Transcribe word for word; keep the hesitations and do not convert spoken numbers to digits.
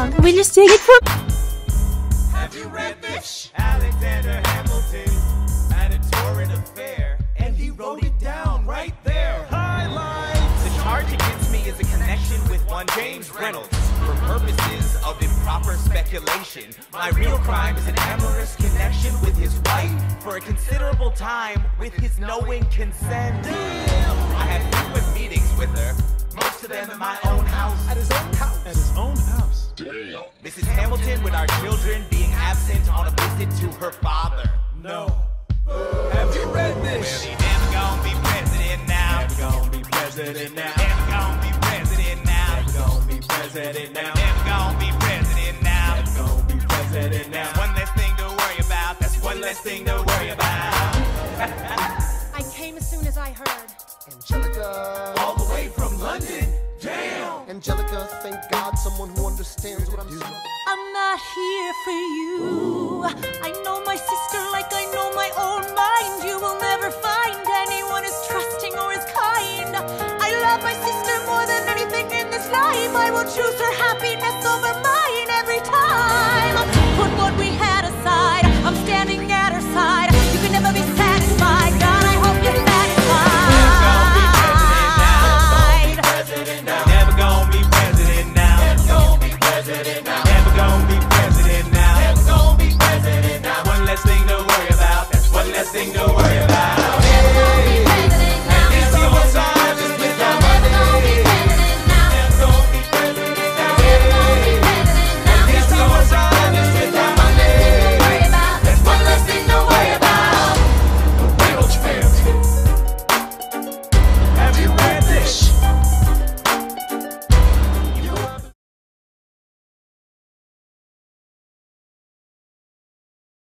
Um, will you sing it for? Have you read this? Alexander Hamilton had a torrent affair, and he wrote it down right there. Highlights! The charge against me is a connection with one James Reynolds for purposes of improper speculation. My real crime is an amorous connection with his wife for a considerable time with his knowing consent. Damn. I had frequent meetings with her, most of them in my own house. At his own house? At his own house. Damn. Missus Hamilton with our children being absent on a visit to her father. No. Have you read this? Well, he never gonna be president now. Never gonna be president now. Never gonna be president now. Never gonna be president now. Never gonna be president now. Never gonna be president now. That's one less thing to worry about. That's one less thing to worry about. I came as soon as I heard. Angelica, all the way from London. Damn. Angelica, thank God, someone who understands what I'm saying. I'm not here for you. I know my sister like I know my own mind. You will never find anyone as trusting or as kind. I love my sister more than anything in this life. I will choose her happiness